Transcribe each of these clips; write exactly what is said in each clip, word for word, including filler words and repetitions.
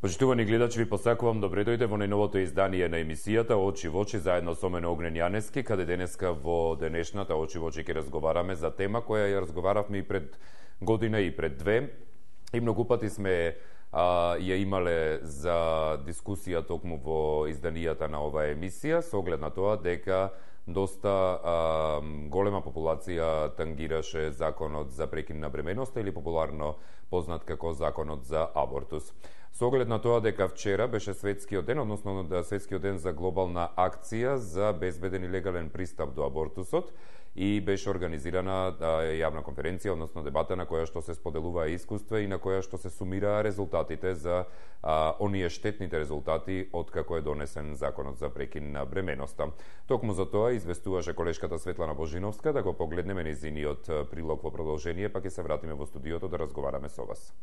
Почитувани гледачи, ви посакувам добре дојде во најновото издание на емисијата Очи во очи заедно со мене Огнен Јанески, каде денеска во денешната Очи во очи ќе разговараме за тема која ја разговаравме и пред година и пред две. И многу пати сме а, ја имале за дискусија токму во изданијата на оваа емисија, со оглед на тоа дека доста а, голема популација тангираше законот за прекин на бременоста или популарно познат како законот за абортус. Со оглед на тоа дека вчера беше светскиот ден, односно светскиот ден за глобална акција за безбеден и легален пристап до абортусот, и беше организирана а, јавна конференција, односно дебата на која што се споделуваа искуства и на која што се сумираа резултатите за а, оние штетните резултати од како е донесен законот за прекин на бременоста. Токму за тоа известуваше колешката Светлана Божиновска, да го погледнеме незиниот прилог во продолжение, па ќе се вратиме во студиото да разговараме со вас.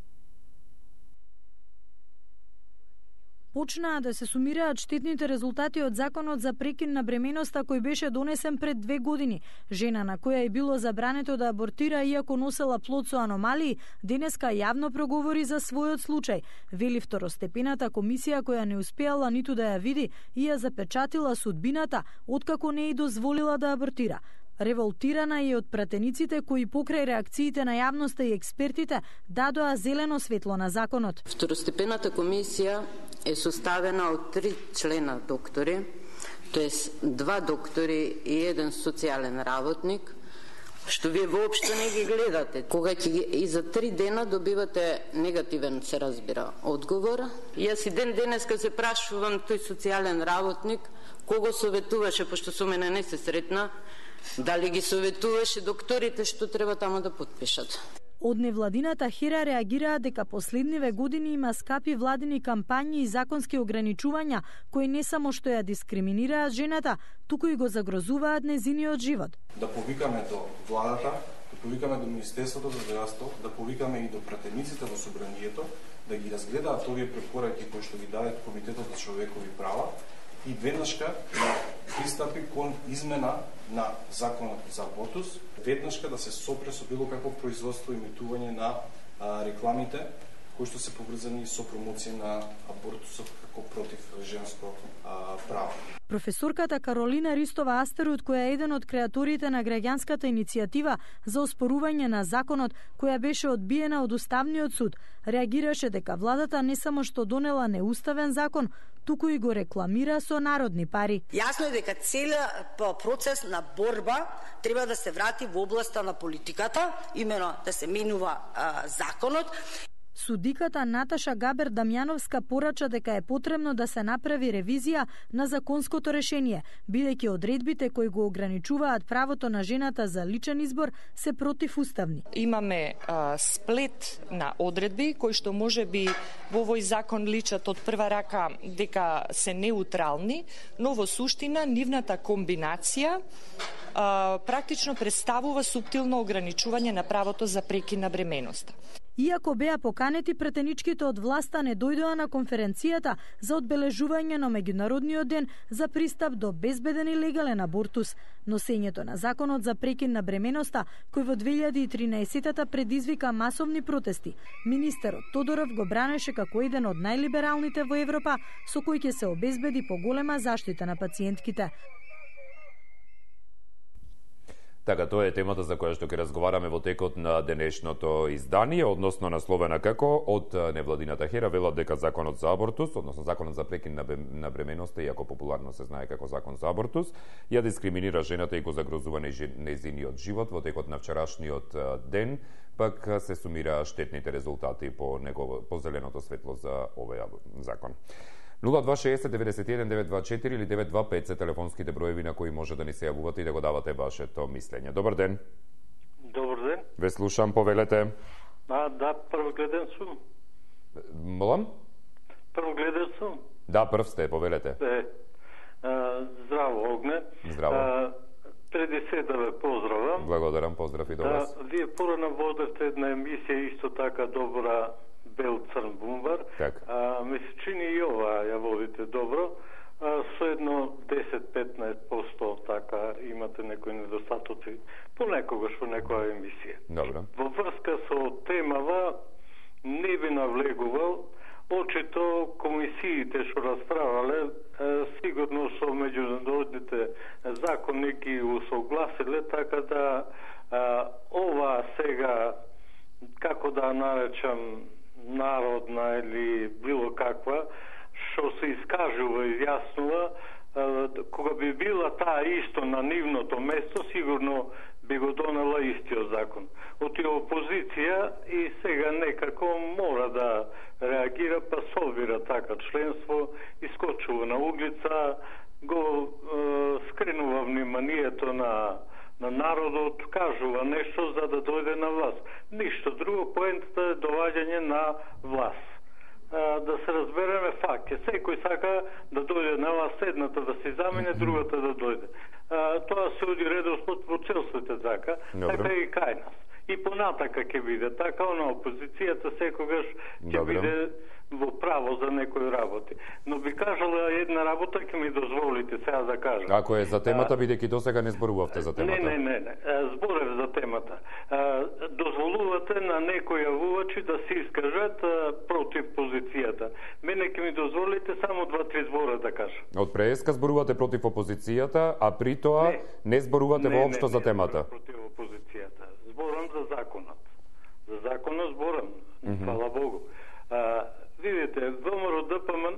Почнаа да се сумираат штетните резултати од законот за прекин на бременоста кој беше донесен пред две години. Жена на која е било забрането да абортира иако носела плод со аномалии, денеска јавно проговори за својот случај. Вели второстепената комисија која не успеала ниту да ја види и ја запечатила судбината откако не ја дозволила да абортира. Револтирана е од пратениците кои покрај реакциите на јавноста и експертите дадоа зелено светло на законот. Второстепената комисија е составена од три члена доктори, тоест два доктори и еден социјален работник, што вие воопшто не ги гледате. Кога ќе и за три дена добивате негативен, се разбира, одговор. Јас и ден денеска се прашувам тој социјален работник кого советуваше, пошто со мене не се сретна, дали ги советуваше докторите што треба таму да подпишат. Од невладината Хера реагираа дека последниве години има скапи владини кампањи и законски ограничувања кои не само што ја дискриминираат жената, туку и го загрозуваат незиниот живот. Да повикаме до владата, да повикаме до Министерството за здравство, да повикаме и до пратениците во собранието, да ги разгледаат овие препораки кои што ги даде Комитетот за човекови права и веднашка да пристапи кон измена на законот за абортус, веднашка да се сопре со било какво производство и емитување на а, рекламите кои што се поврзани со промоција на абортусот како против женско а, право. Професорката Каролина Ристова Астерут, која е еден од креаторите на граѓанската иницијатива за оспорување на законот, која беше одбиена од Уставниот суд, реагираше дека владата не само што донела неуставен закон, туку и го рекламира со народни пари. Јасно е дека целиот процес на борба треба да се врати во областа на политиката, имено да се менува а, законот. Судиката Наташа Габер Дамјановска порача дека е потребно да се направи ревизија на законското решение, бидејќи одредбите кои го ограничуваат правото на жената за личен избор се противуставни. Имаме а, сплет на одредби кои што може би во овој закон личат од прва рака дека се неутрални, но во суштина нивната комбинација а, практично представува суптилно ограничување на правото за прекин на бременоста. Иако беа поканети, претеничките од власта не дојдоа на конференцијата за одбележување на меѓународниот ден за пристап до безбеден и легален абортус. Носењето на законот за прекин на бременоста, кој во две илјади и тринаесетта предизвика масовни протести, министерот Тодоров го бранеше како еден од најлибералните во Европа, со кој ќе се обезбеди поголема заштита на пациентките. Така, тоа е темата за која што ќе разговараме во текот на денешното издание, односно насловена како од невладината Хера велат дека законот за абортус, односно законот за прекин на бременоста, иако популарно се знае како закон за абортус, ја дискриминира жената и го загрозува нејзиниот живот. Во текот на вчерашниот ден пак се сумираа штетните резултати по негово по зеленото светло за овој закон. нула два шеесет деветдесет и еден девет два четири или девет два пет се телефонските броеви на кои може да ни се јавувате и да го давате вашето мислење. Добар ден. Добар ден. Ве слушам, повелете. А, да, прв гледен сум. Молам? Прв гледен сум. Да, прв сте, повелете. Е, а, здраво, Огне. Здраво. А, преди се да ве поздравам. Благодарам, поздрав и до вас. Да, вие порано водевте една емисија исто така добра, Бел црн бумбар. А, ми се чини и ова ја водите добро. А, со едно десет до петнаесет проценти така имате некои недостатоци понекогаш во некоја емисија. Добро. Во врска со темава не би навлегувал Очито комисиите што расправале сигурно со меѓународните закони ги усогласиле, така да а, ова сега, како да наречам, народна или било каква, што се искажува и изјаснува, кога би била таа исто на нивното место, сигурно би го донела истиот закон. Од тие опозиција и сега некако мора да реагира, па собира така членство, искочува на улица, го е, скренува вниманието на, на народот, кажува нешто за да дојде на власт. Ништо друго, поентата е доваѓање на власт. Да се разбереме факт. Секој сака да дојде на власт, едната да се замене, другата да дојде. А, тоа се оди редослед во цел светот така, така и кај нас. И понатака ќе биде така, на опозицијата секогаш ќе биде во право за некои работи. Но би кажала една работа, ќе ми дозволите сега да кажам. Ако е за темата, бидејќи досега не зборувавте за темата. Не, не, не, не. Зборев за темата. Дозволувате на некои јавувачи да се искажат против позицијата. Мене ќе ми дозволите само два-три збора да кажам. Од преска зборувате против опозицијата, а при тоа не, не зборувате не, воопшто не, за не, темата. Не, против опозицијата. Зборам за законот. За законот зборам. Mm -hmm. Фала Богу. А, видите, ВМРО-ДПМН...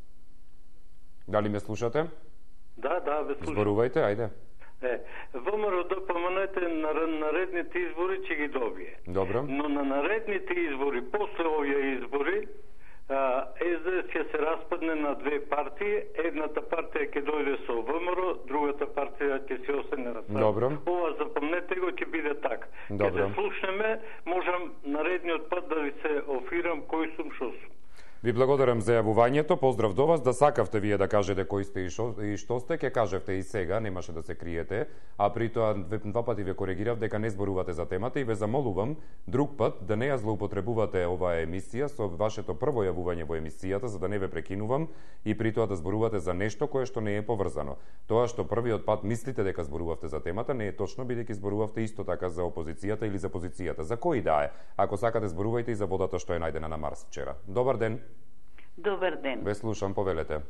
Дали ме слушате? Да, да, ве слушам. Зборувајте, ајде. Е, ВМРО-ДПМН-те на наредните избори ќе ги добие. Добро. Но на наредните избори, после овие избори, Ес Де Ес ќе се распадне на две партии. Едната партија ќе дојде со ВМРО, другата партија ќе се остане распадне. Добро. Ова запомнете го, ќе биде така. Добро. Ќе се слушнеме, можам наредниот пат да ви се офирам кој сум, шо сум. Ви благодарам за јавувањето, поздрав до вас, да сакавте вие да кажете кој сте и што, и што сте, ќе кажевте и сега, немаше да се криете, а при тоа два пати ве коригирав дека не зборувате за темата и ве замолувам друг пат да не ја злоупотребувате оваа емисија со вашето прво јавување во емисијата, за да не ве прекинувам и при тоа да зборувате за нешто кое што не е поврзано. Тоа што првиот пат мислите дека зборувавте за темата не е точно, бидејќи зборувавте исто така за опозицијата или за позицијата. За кој да е? Ако сакате зборувајте и за водата што е најдена на Марс вчера. Добар ден. Добар ден. Ве слушам, повелете.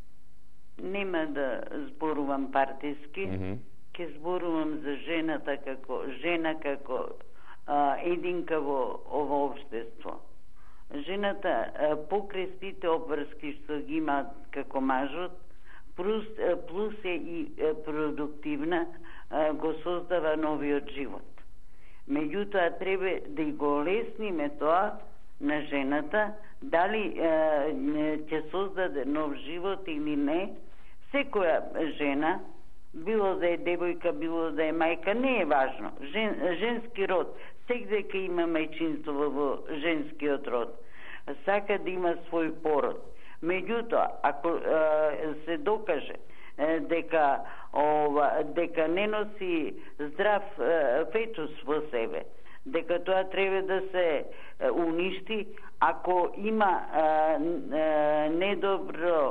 Нема да зборувам партиски, mm -hmm. ќе зборувам за жената како жена како а, единка во ово општество. Жената а, покрај сите обврски што ги има како мажот, плюс, а, плюс е и а, продуктивна, а, го создава новиот живот. Меѓутоа треба да и го лесниме тоа на жената, дали ќе создаде нов живот или не. Секоја жена, било да е девојка, било да е мајка, не е важно. Жен, женски род, секдека има мајчинство во женскиот род. Сака да има свој пород. Меѓутоа, ако е, се докаже е, дека ова, дека не носи здрав е, фетус во себе, дека тоа треба да се е, уништи, ако има е, е, недобро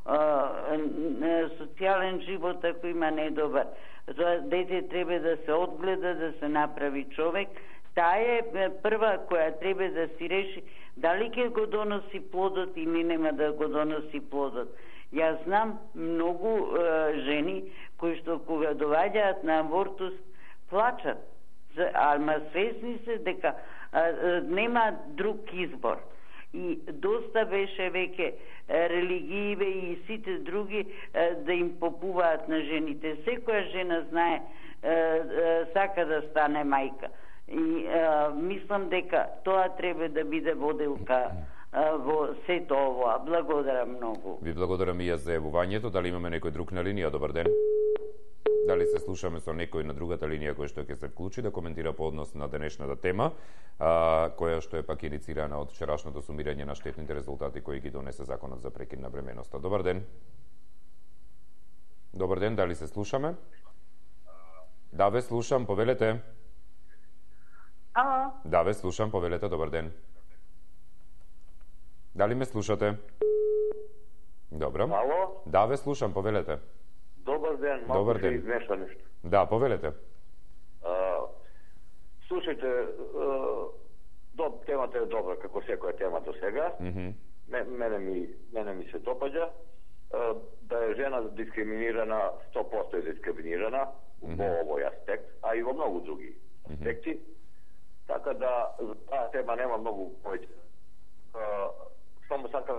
е, социјален живот, ако има недобар, тоа дете треба да се одгледа, да се направи човек. Таа е прва која треба да си реши дали ќе го доноси плодот или нема да го доноси плодот. Јас знам многу е, жени кои што кога доваѓаат на абортус плачат, ама свесни се дека а, а, нема друг избор. И доста беше веќе религииве и сите други а, да им попуваат на жените. Секоја жена знае, а, а, сака да стане мајка. И а, мислам дека тоа треба да биде воделка а, во сето ова. Благодарам многу. Ви благодарам и јас за јавувањето. Дали имаме некој друг на линија? Добар ден. Дали се слушаме со некој на другата линија кој што ќе се вклучи да коментира по однос на денешната тема, а, која што е пак иницирана од вчерашното сумирање на штетните резултати кои ги донесе законот за прекид на бременоста. Добар ден. Добар ден, дали се слушаме? Да, ве слушам, повелете. Ало. Да, ве слушам, повелете, добар ден. Дали ме слушате? Добро. Ало? Да, ве слушам, повелете. Добар ден, малко Добар се ден. измеша нешто. Да, повелете. А, слушайте, а, до, темата е добра, како секоја тема до сега. Mm -hmm. мене ми, мене ми се допаѓа да е жена дискриминирана, сто проценти е дискриминирана mm -hmm. во овој аспект, а и во многу други аспекти. Mm -hmm. Така да за таа тема нема многу повеќе. Само сакам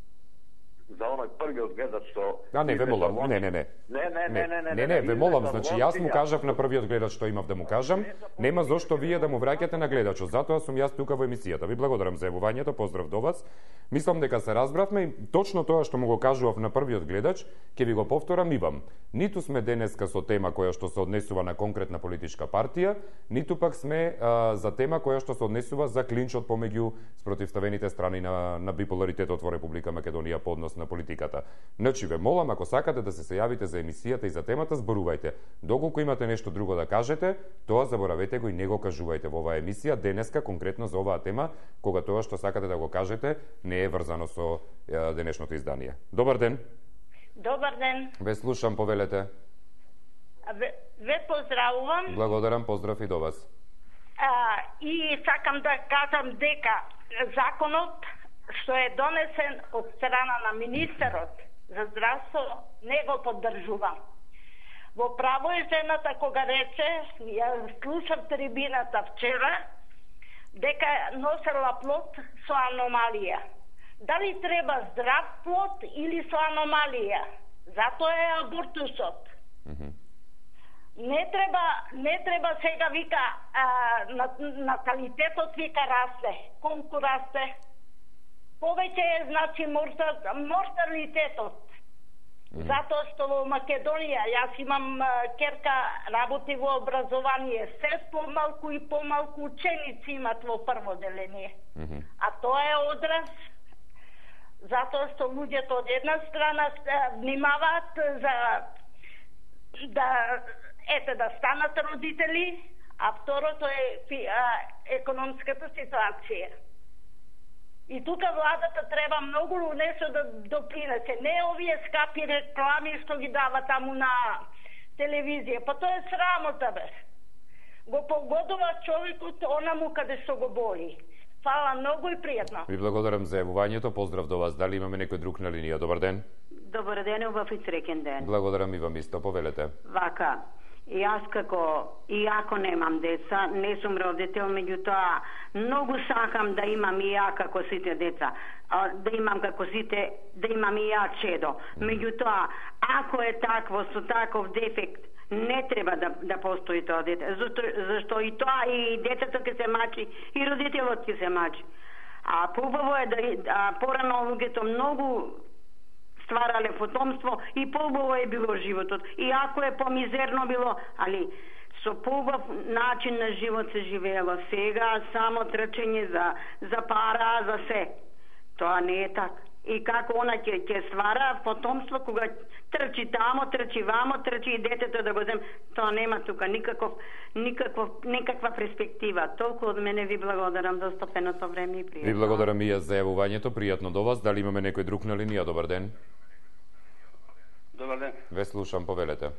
за оној првиот гледач што... А, не, ве молам, не, не, не. Не, не, не, не, не, не, не, ве молам, значи јас му кажав на првиот гледач што имав да му кажам, нема зошто вие да му враќате на гледачот, затоа сум јас тука во емисијата. Ви благодарам за јавувањето, поздрав до вас. Мислам дека се разбравме и точно тоа што му го кажував на првиот гледач, ќе ви го повторам и вам. Ниту сме денеска со тема која што се однесува на конкретна политичка партија, ниту пак сме а, за тема која што се однесува за клинчот помеѓу спротивставените страни на, на биполаритетот во Република Македонија по однос на политиката. Значи ве молам, ако сакате да се се јавите за емисијата и за темата, зборувајте. Доколку имате нешто друго да кажете, тоа заборавете го и не го кажувајте во оваа емисија денеска конкретно за оваа тема, кога тоа што сакате да го кажете не е врзано со е, денешното издание. Добар ден. Добар ден. Ве слушам, повелете. Ве, ве поздравувам. Благодарам, поздрав и до вас. А, и сакам да кажам дека законот што е донесен од страна на министерот за здравство не го поддржувам. Во право е жената кога рече, ја слушав трибината вчера, дека носела плод со аномалија. Дали треба здрав плод или со аномалија? Затоа е абортусот. Mm-hmm. Не треба, не треба сега вика а, наталитетот вика расте, колку расте. Повеќе е значи морталитетот. Mm-hmm. Затоа што во Македонија, јас имам керка работи во образование, се помалку и помалку ученици имат во прво деление. Mm-hmm. А тоа е одраз затоа што луѓето од една страна внимаваат за да ете да станат родители, а второто е економската ситуација. И тука владата треба многу нешто да допринесе. Не овие скапи реклами што ги дава таму на телевизија. Па тоа е срамота, бе. Го погодува човекот онаму каде што го боли. Фала многу и пријатно. Ви благодарам за јавувањето. Поздрав до вас. Дали имаме некој друг на линија? Добар ден. Добар ден, убав и среќен ден. Благодарам и вам исто. Повелете. Вака. Јас како, иако немам деца, не сум родител, меѓутоа многу сакам да имам и ја како сите деца, да имам како сите, да имам и ја чедо. Меѓутоа, ако е такво со таков дефект, не треба да, да постои тоа дете, зашто, зашто и тоа и детето ќе се мачи, и родителот ќе се мачи. А побаво е да а, порано луѓето многу стварале потомство и побаво е било животот. И ако е помизерно било, али со побав начин на живот се живеело. Сега само трчење за, за пара, за се. Тоа не е така. И како она ќе ќе ствара потомство кога трчи тамо, трчи вамо, трчи и детето да го зем, тоа нема тука никаков никаков никаква перспектива. Толку од мене ви благодарам за стопеното време и пријатно. Ви благодарам и јас за јавувањето, пријатно до вас. Дали имаме некој друг на линија? Добар ден. Добар ден. Ве слушам, повелете.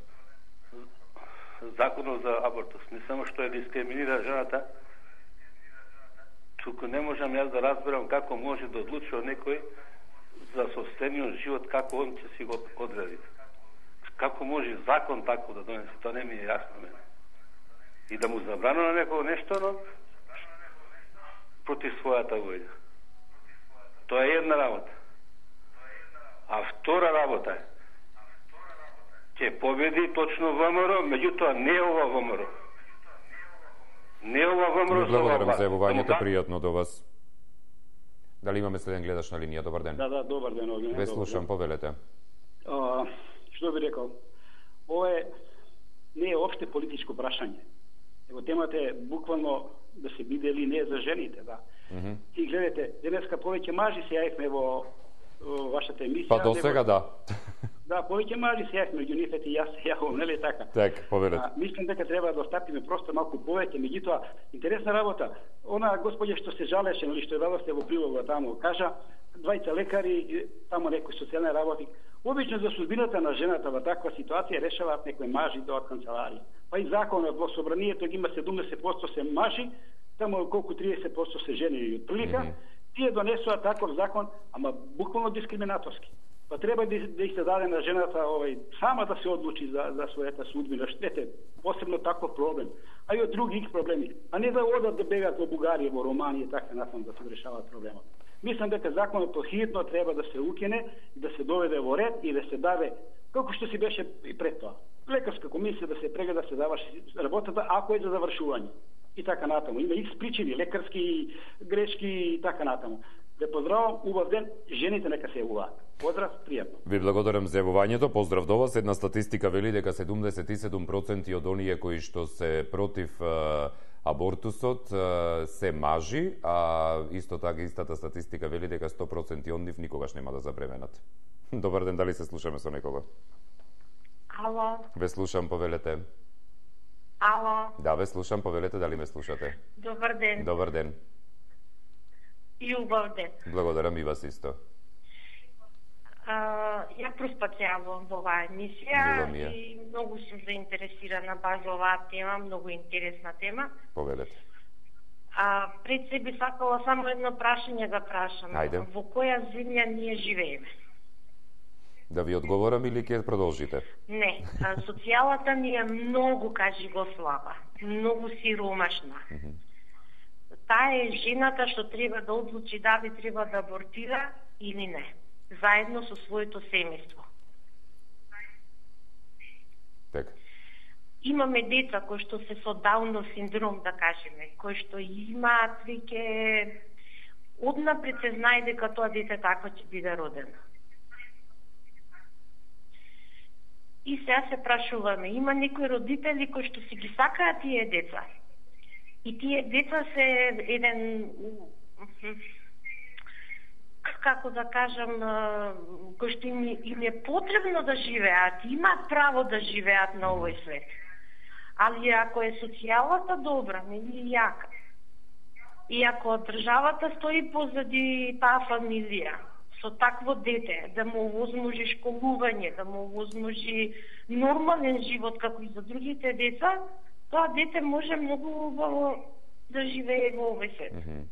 Законот за абортус не само што е дискриминира жената, туку не можам јас да разберам како може да одлучува некој за собствениот живот, како он ќе си го одреди. Како може закон тако да донесе, тоа не ми е јасно мене. И да му забрано на некој нешто, но против својата воља. Тоа е една работа. А втора работа е ќе победи точно ВМРО, меѓутоа не ова ВМРО. Не ова ВМРО. Благодарам за јавувањето, пријатно до вас. Дали имаме следен гледач на линија? Добар ден. Да, да, добар ден. Овие, Ве слушам, повелете. А, што би рекол? Ова е не е опште политичко прашање. Ево темата е буквално да се биде или не за жените, да. Mm -hmm. И гледате, денеска повеќе мажи се јавивме во, во вашата емисија. Па до сега да. Да, повеќе мажи се јавивме, меѓу нив и јас се јавам, нели така? Так, повелете. А, мислам дека треба да остапиме просто малку повеќе, меѓутоа интересна работа. Она господја што се жалеше, нели што е дадовте во прилога таму, кажа двајца лекари, таму некој социјален работник. Обично за судбината на жената во таква ситуација решаваат некои мажи до канцеларија. Па и законот во собранието ги има седумдесет проценти се мажи, таму колку триесет проценти се жени и отприлика. Mm -hmm. Тие донесува таков закон, ама буквално дискриминаторски. Па треба да, да се даде на жената овај сама да се одлучи за за својата судбина. Штете, посебно таков проблем. А и од други проблеми. А не да одат да бегаат во Бугарија, во Романија и така насам да се решаваат проблемот. Мислам дека законот хитно треба да се укине и да се доведе во ред и да се даде како што си беше и пред тоа. Лекарска комисија да се прегледа, да се даваш работата ако е за завршување. И така натаму. Има икс причини, лекарски грешки и така натаму. Ве поздравам, убав ден, жените нека се јавуваат. Поздрав, пријатно. Ви благодарам за јавувањето. Поздрав до вас. Една статистика вели дека седумдесет и седум проценти од оние кои што се против а, абортусот а, се мажи, а исто така истата статистика вели дека сто проценти од нив никогаш нема да забременат. Добар ден, дали се слушаме со некого? Ало. Ве слушам, повелете. Ало. Да, ве слушам, повелете, дали ме слушате? Добар ден. Добар ден. И убав ден. Благодарам и вас исто. А, ја проспат се јавувам во оваа емисија и многу сум заинтересирана баш за оваа тема, многу интересна тема. Повелете. А пред се би сакала само едно прашање да прашам. Ајде. Во која земја ние живееме? Да ви одговорам или ќе продолжите? Не, социјалата ни е многу, кажи го, слаба, многу сиромашна. Mm -hmm. Таа е жената што треба да одлучи дали треба да абортира или не, заедно со своето семејство. Така. Имаме деца кои што се со Даунов синдром, да кажеме, кои што имаат веќе однапред се знае дека тоа дете такво ќе биде родено. И сега се прашуваме, има некои родители кои што си ги сакаат тие деца. И тие деца се еден, како да кажам, кои што им, им е потребно да живеат, имаат право да живеат на овој свет. Али ако е социјалата добра, нели јака, и ако државата стои позади таа фамилија, со такво дете, да му овозможи школување, да му овозможи нормален живот како и за другите деца, тоа дете може многу убаво да живее во овој свет. Mm -hmm.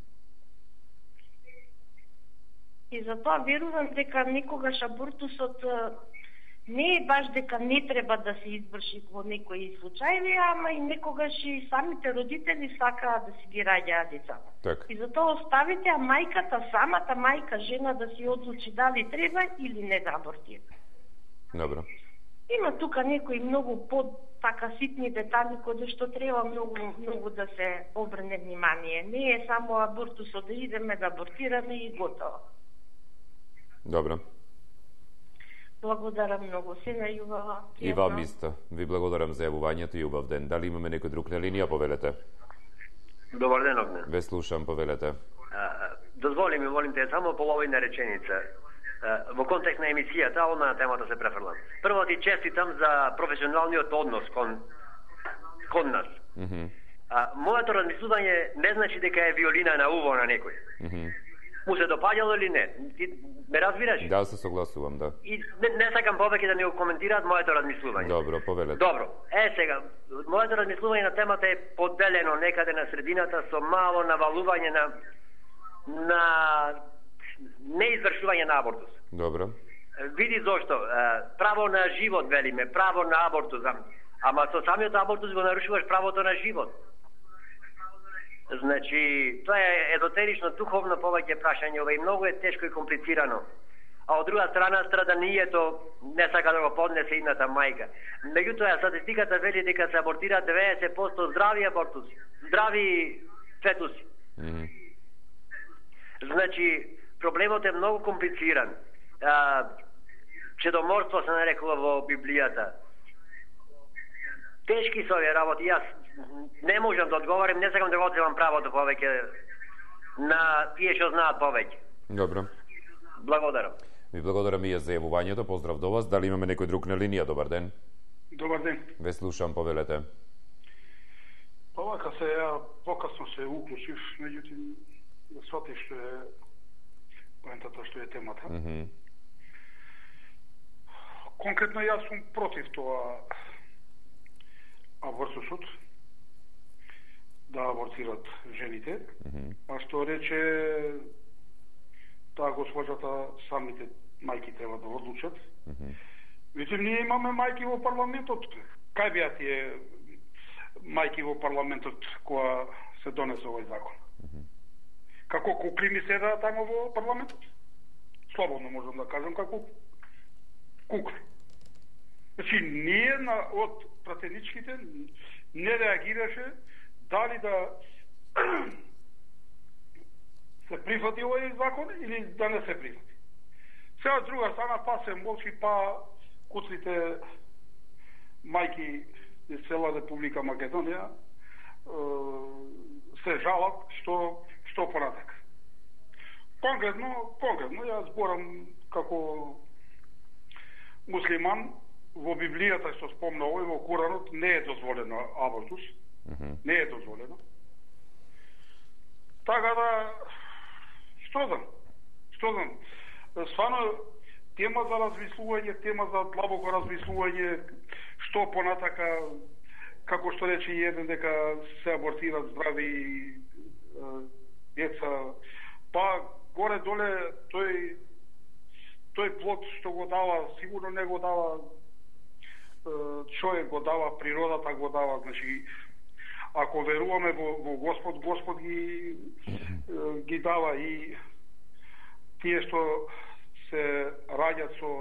И затоа верувам дека некогаш абортусот не е баш дека не треба да се изврши во некои случаи, ама и некогаш и самите родители сакаат да си ги раѓаат децата. Так. И затоа оставите а мајката, самата мајка, жена да си одлучи дали треба или не да абортира. Добро. Има тука некои многу под така ситни детали кои што треба многу многу да се обрне внимание. Не е само абортусот да идеме да абортираме и готово. Добро. Благодарам многу, се најубава. И вам исто. Ви благодарам за јавувањето и убав ден. Дали имаме некој друг на линија, повелете? Добар ден, Огне. Ве слушам, повелете. А, дозволи ми, молим те, само половина реченица. А, во контекст на емисијата, одма на темата се префрлам. Прво ти честитам за професионалниот однос кон, кон нас. Mm -hmm. а, моето размислување не значи дека е виолина на уво на некој. Mm -hmm. Му се допаѓало или не? Ти ме разбираш? Да, се согласувам, да. И не, не сакам повеќе да не го коментираат моето размислување. Добро, повелете. Добро. Е, сега, моето размислување на темата е поделено некаде на средината со мало навалување на на неизвршување на абортус. Добро. Види зошто. Право на живот, велиме, право на абортус. Ама со самиот абортус го нарушуваш правото на живот. Значи, тоа е езотерично, духовно повеќе прашање, ова и многу е тешко и комплицирано. А од друга страна, страданието не сака да го поднесе идната мајка. Меѓутоа, статистиката вели дека се абортира деветдесет проценти здрави абортуси, здрави фетуси. Mm -hmm. Значи, проблемот е многу комплициран. А, чедоморство се нарекува во Библијата. Тешки се овие работи. Јас не можам да одговорам, не сакам да го одземам правото повеќе на тие што знаат повеќе. Добро. Благодарам. Ви благодарам и за јавувањето. Поздрав до вас. Дали имаме некој друг на линија? Добар ден. Добар ден. Ве слушам, повелете. Па вака се ја покасно се уклучив, меѓутоа да сватив што е поентата, што е темата. Mm -hmm. Конкретно јас сум против тоа абортусот, да абортират жените, mm -hmm. а што рече таа госпожата самите мајки треба да одлучат. Меѓутоа, ние имаме мајки во парламентот. Кај беа тие мајки во парламентот кога се донесе овој закон? Како кукли ми седаа тамо во парламентот? Слободно можам да кажам како кукли. Значи, ние на, од пратеничките не реагираше дали да се прифати овој закон или да не се прифати. Сега друга страна па се молчи, па куците мајки из цела Република Македонија се жалат што што понатак. Конкретно, конкретно јас зборам како муслиман. Во Библијата што спомна овој, во Куранот не е дозволено абортус. Mm-hmm. Не е дозволено. Така да, што знам? Што знам? Свано тема за размислување, тема за длабоко размислување, што понатака, како што рече еден дека се абортират здрави деца, па горе-доле тој тој плод што го дава, сигурно не го дава човек, го дава природата, го дава, значи, ако веруваме во, во Господ, Господ ги, ги дава и тие што се раѓат со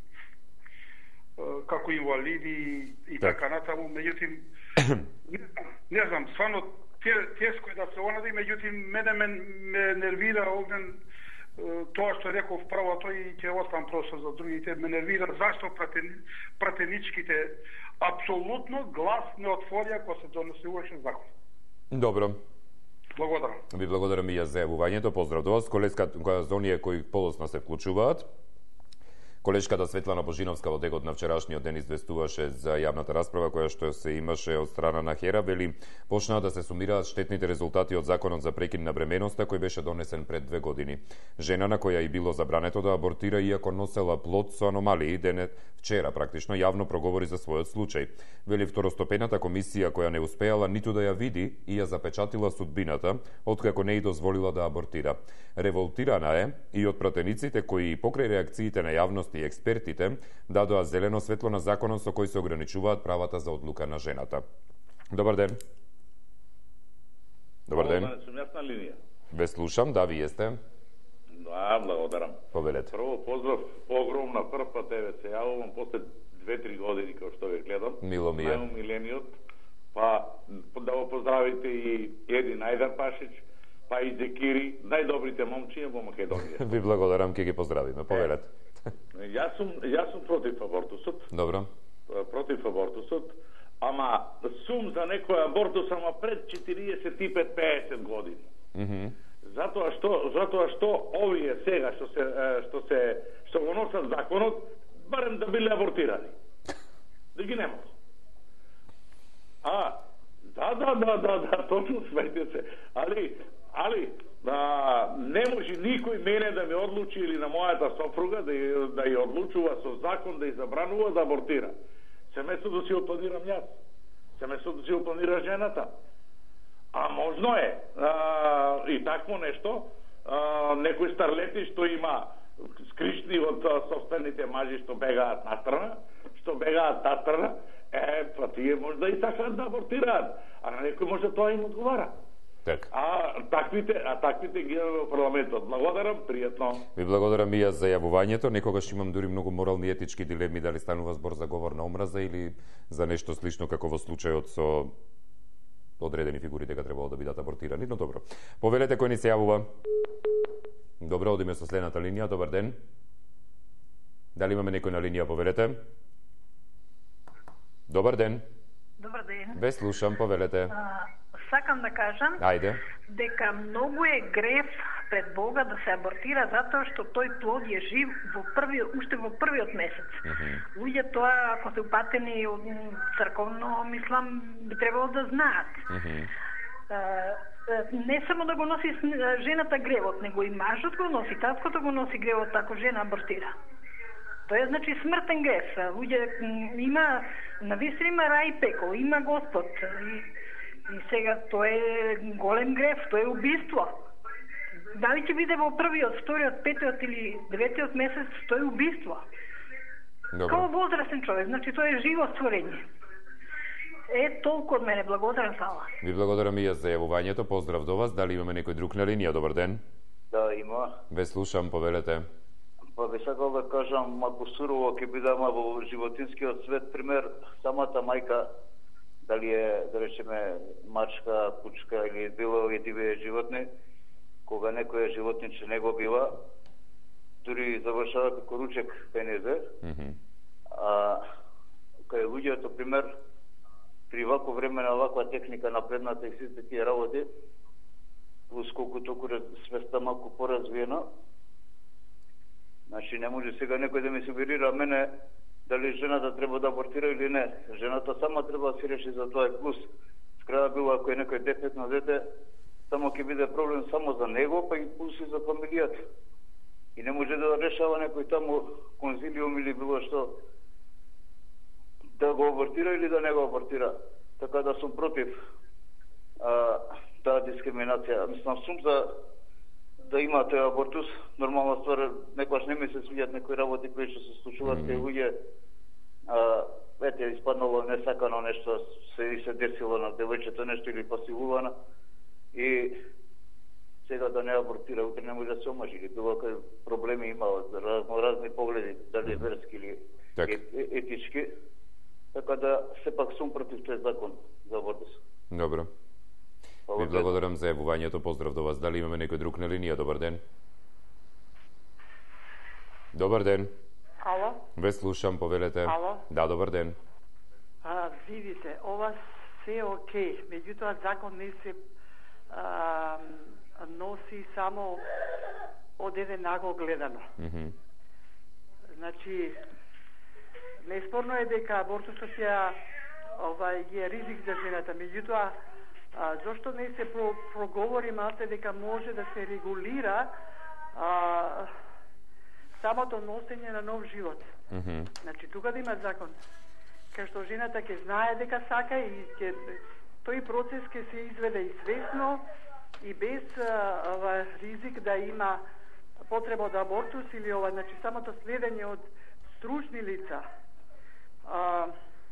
како инвалиди и така натаму, меѓутоа не, не знам, свано тешко е да се онади, меѓутоа мене ме, ме нервира огнен тоа што реков прво, тој и ќе остан просто за другите, ме нервира зашто пратен, пратеничките апсолутно глас не отворија кога се донесуваше закон. Добро. Благодарам. Ви благодарам и ја за јавувањето. Поздрав до вас. Колеска, која за оние кои подоцна се вклучуваат. Колешката Светлана Божиновска во текот на вчерашниот ден известуваше за јавната расправа која што се имаше од страна на Хера, вели почнаа да се сумираат штетните резултати од законот за прекин на бременоста кој беше донесен пред две години. Жена на која и било забрането да абортира иако носела плод со аномалии, денес вчера практично јавно проговори за својот случај. Вели второстепената комисија која не успеала ниту да ја види и ја запечатила судбината откако не и дозволила да абортира. Револтирана е и од пратениците кои покрај реакциите на јавност и експертите дадоа зелено светло на законот со кој се ограничуваат правата за одлука на жената. Добар ден. Добар ден. Сум јас на линија. Ве слушам, да, вие сте. Да, благодарам. Повелете. Прво поздрав, огромна прв пат тебе се јавувам после две-три години како што ве гледам. Мило ми е. Најумилениот. Па да го поздравите и Един Ајдар Пашич, па и Зекири, најдобрите момчиња во Македонија. Ви благодарам, ќе ги поздравиме. Повелете. Јас сум јас сум против абортусот. Добро. Против абортусот, ама сум за некој абортус ама пред четириесет и пет пеесет години. Mm -hmm. Затоа што затоа што овие сега што се што се што го носат законот, барем да биле абортирани. Да ги нема. А да да да да да точно смете се. Али али да не може никој мене да ме одлучи или на мојата сопруга да ја, да ја одлучува со закон да ја забранува да абортира. Се место да си опланирам јас. Се место да си опланира жената. А можно е а, и такво нешто, а, некои старлети што има скришни од собствените мажи што бегаат настрана, што бегаат настрана, е, па тие може да и сакаат да абортираат, а на некој може тоа им одговара. Так. А таквите, а таквите ги имаме во парламентот. Благодарам, пријатно. Ви благодарам и јас за јавувањето. Некогаш имам дури многу морални и етички дилеми дали станува збор за говор на омраза или за нешто слично како во случајот со одредени фигури дека требало да бидат абортирани, но добро. Повелете кој ни се јавува. Добро, одиме со следната линија. Добар ден. Дали имаме некој на линија, повелете? Добар ден. Добар ден. Ве слушам, повелете. А, сакам да кажам Ајде. дека многу е грев пред Бога да се абортира затоа што тој плод е жив во првиот, уште во првиот месец. Mm -hmm. Луѓе тоа, ако се упатени од црковно мислам, би требало да знаат. Mm -hmm. а, не само да го носи жената гревот, него и мажот го носи, таткото го носи гревот ако жена абортира. Тоа е значи смртен грев. Луѓе има на вистина има рај и пекол, има Господ. И, и сега тоа е голем грев, тоа е убиство. Дали ќе биде во првиот, вториот, петиот или деветиот месец, тоа е убиство. Добро. Као возрастен човек, значи тоа е живо створење. Е, толку од мене, благодарам сама. Ви благодарам и јас за јавувањето, поздрав до вас. Дали имаме некој друг на линија? Добар ден. Да, има. Ве слушам, повелете. Па би сакал да кажам, малку сурово ќе биде, ама во животинскиот свет, пример, самата мајка, дали е, да речеме, мачка, кучка или било овие дивие животни, кога некоја животниче не го бива, дури завршава како ручек пенезе, mm -hmm. а кај луѓето, пример, при вако време на ваква техника напредната и сите тие работи, плюс колку толку свеста малку поразвиена, значи не може сега некој да ми сугерира мене дали жената треба да абортира или не. Жената сама треба да си реши за тоа, плюс скраја било ако е некој дефектно дете, само ќе биде проблем само за него, па и плюс и за фамилијата. И не може да решава некој таму конзилиум или било што да го абортира или да не го абортира. Така да сум против а, таа дискриминација. Мислам, сум за да има тој абортус. Нормална ствар, некојаш не ми се свиѓаат некои работи кои што се случуваат кај луѓе. А, ете, испаднало несакано нешто, се и се десило на девојчето нешто или пасивувана. И сега да не абортира, утре не може да се омажи, или било кај проблеми има разно разни погледи, дали верски или так. е, е, етички. Така да сепак сум против тој закон за абортус. Добро. Ви благодарам за јавувањето, поздрав до вас. Дали имаме некој друг на линија? Добар ден. Добар ден. Ало? Ве слушам, повелете. Ало? Да, добар ден. А, видите, ова се е окей, меѓутоа закон не се а, носи само од еден нагол гледано. Mm -hmm. Значи, неспорно е дека абортусот ја ова е ризик за жената, меѓутоа а, зошто не се про, проговори малце дека може да се регулира а, самото носење на нов живот. Mm -hmm. Значи, тука да има закон, кај што жената ќе знае дека сака и ќе, тој процес ќе се изведе и свесно и без а, ова ризик да има потреба од абортус или ова, значи самото следење од стручни лица. А,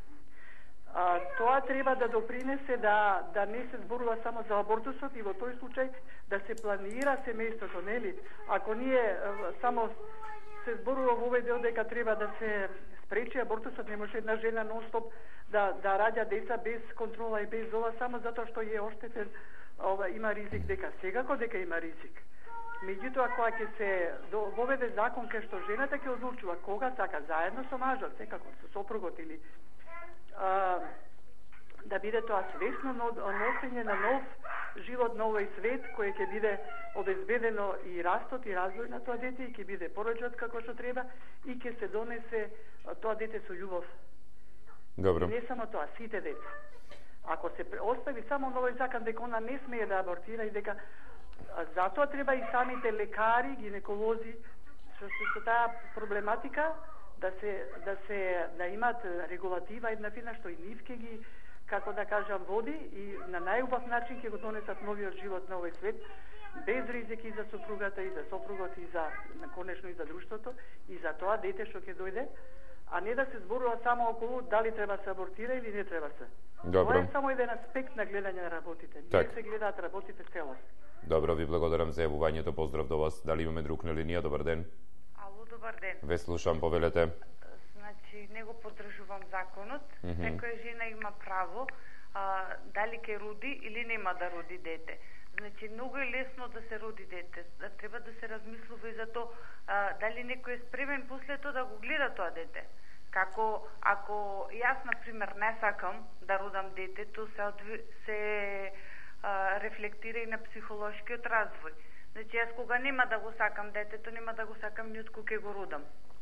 а, тоа треба да допринесе да, да не се зборува само за абортусот и во тој случај да се планира семејството, нели? Ако ние само се зборува во овој дел дека треба да се спречи абортусот, не може една жена нон-стоп да, да раѓа деца без контрола и без ова, само затоа што е оштетен, ова, има ризик дека, секако дека има ризик. Меѓутоа, кога ќе се воведе закон кај што жената ќе одлучува кога сака, заедно со мажот, секако, со сопругот или а, да биде тоа свесно носење на нов живот, на овој свет, кој ќе биде обезбедено и растот и развој на тоа дете и ќе биде пороđат како што треба и ќе се донесе тоа дете со љубов. Добро. И не само тоа, сите деца. Ако се остави само на овој закон дека она не смее да абортира и дека затоа треба и самите лекари, гинеколози со, со таа проблематика да се да се да имаат регулатива една фина што и нив ќе ги, како да кажам, води и на најубав начин ќе го донесат новиот живот на овој свет без ризики за сопругата и за сопругот и за конечно и за друштвото и за тоа дете што ќе дојде, а не да се зборува само околу дали треба да се абортира или не треба се. Добро. Тоа е само еден аспект на гледање на работите. Не се гледаат работите целост. Добро, ви благодарам за јавувањето, поздрав до вас. Дали имаме друг на линија? Добар ден. Ало, добар ден. Ве слушам, повелете. Значи, не го поддржувам законот. Mm -hmm. Секоја жена има право а, дали ќе роди или нема да роди дете. Значи, многу е лесно да се роди дете. Да треба да се размислува и за тоа а, дали некој е спремен после тоа да го гледа тоа дете. Како, ако јас, например, не сакам да родам дете, тоа се, одви, се а, рефлектира и на психолошкиот развој. Значи, јас кога нема да го сакам детето, нема да го сакам ни од кога ќе го родам.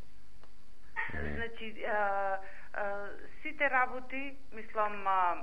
Значи, а, а, сите работи, мислам, а,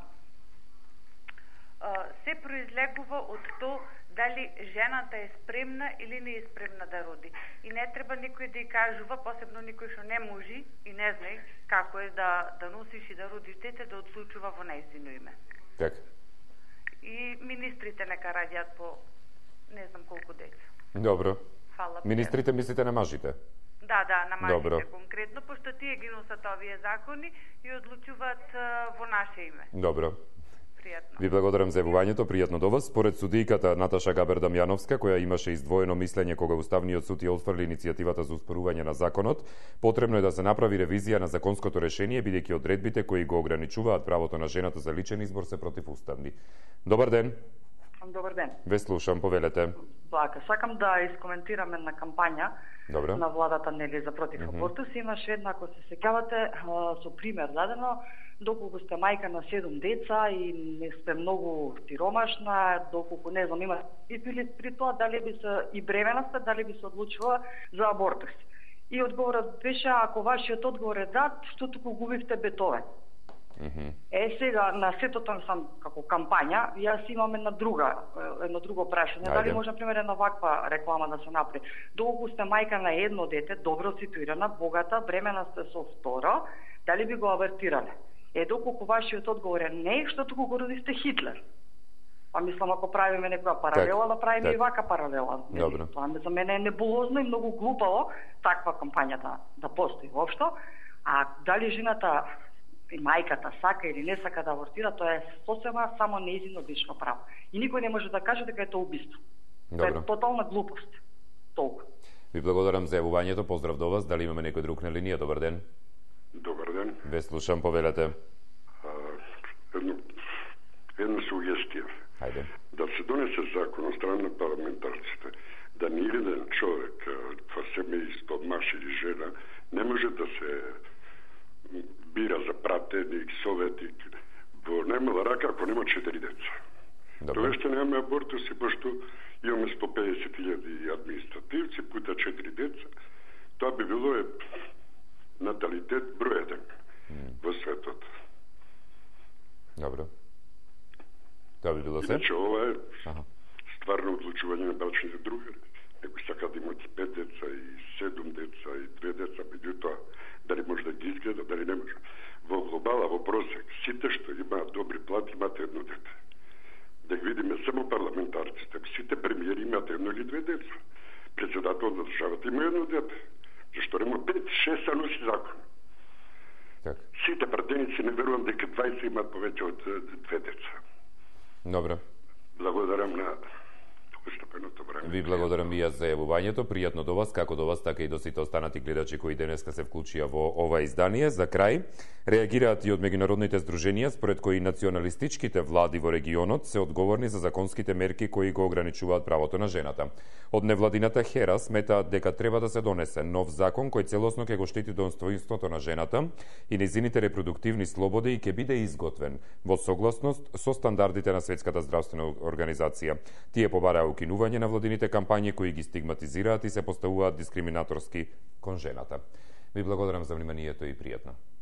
а, се произлегува од тоа дали жената е спремна или не е спремна да роди. И не треба никој да ја кажува, посебно никој што не може и не знае како е да, да носиш и да родиш дете, да одлучува во нејзино име. Така. И министрите нека раѓаат по не знам колку деца. Добро. Фала. Министрите мислите на мажите? Да, да, на мажите Добро. конкретно, пошто тие ги носат овие закони и одлучуваат во наше име. Добро. Пријатно. Ви благодарам за јавувањето, пријатно до вас. Според судијката Наташа Габер-Дамјановска, која имаше издвоено мислење кога Уставниот суд ја отфрли иницијативата за успорување на законот, потребно е да се направи ревизија на законското решение, бидејќи одредбите кои го ограничуваат правото на жената за личен избор се противуставни. Добар ден. Добар ден. Ве слушам, повелете. Вака, сакам да искоментирам една кампања Добро. на владата нели за против Мгм. абортус. Имаше една, ако се сеќавате, а, со пример дадено, доколку сте мајка на седум деца и не сте многу сиромашна, доколку не знам, има и били при тоа дали би се и бремена сте, дали би се одлучила за абортус. И одговорот беше, ако вашиот одговор е да, што туку губивте бетове. Е, сега, на сето тоа сам како кампања, јас имам една друга, едно друго прашање. Ајде. Дали може, например, една ваква реклама да се направи? Доколку сте мајка на едно дете, добро ситуирана, богата, бремена сте со второ, дали би го абортирале? Е, доколку вашиот одговор е не, што туку го родисте Хитлер? Па мислам, ако правиме некоја паралела, да правиме так. и вака паралела. Добро. Тоа за мене е небулозно и многу глупаво таква кампања да, да постои воопшто. А дали жената и мајката сака или не сака да абортира, тоа е сосема само нејзино лично право. И никој не може да каже дека е тоа убиство. Тоа Добро. е тотална глупост. Толку. Ви благодарам за јавувањето, поздрав до вас. Дали имаме некој друг на линија? Добар ден. Добар ден. Ве слушам, повелете. А, едно, една сугестија. Хајде. Да се донесе закон од страна на парламентарците, да ни еден човек, това семејство, маж или жена, не може да се бира за пратеник, советник, во најмала рака ако нема четири деца. Тоа што немаме абортуси, пошто имаме сто педесет илјади административци, пута четири деца, тоа би било е наталитет број еден во светот. Добро. Тоа би било се? Иначе ова е стварно одлучување на брачните другари. Некои сака да имат пет деца и седум деца и две деца, меѓутоа дали може да ги изгледа, дали не може. Во глобала, во просек, сите што имаат добри плати имаат едно дете. Да ги видиме само парламентарците, сите премиери имаат едно или две деца. Председател на државата има едно дете. Зашто нема пет, шест са носи закон. Так. Сите пратеници не верувам дека дваесет имаат повеќе од две деца. Добро. Благодарам на устапеното време. Ви благодарам и јас за јавувањето. Пријатно до вас, како до вас, така и до сите останати гледачи кои денеска се вклучија во ова издание. За крај, реагираат и од меѓународните здруженија, според кои националистичките влади во регионот се одговорни за законските мерки кои го ограничуваат правото на жената. Од невладината Хера сметаат дека треба да се донесе нов закон кој целосно ќе го штити достоинството на жената и нејзините репродуктивни слободи и ќе биде изготвен во согласност со стандардите на Светската здравствена организација. Тие побараа укинување на владините кампањи кои ги стигматизираат и се поставуваат дискриминаторски кон жената. Ви благодарам за вниманието и пријатно.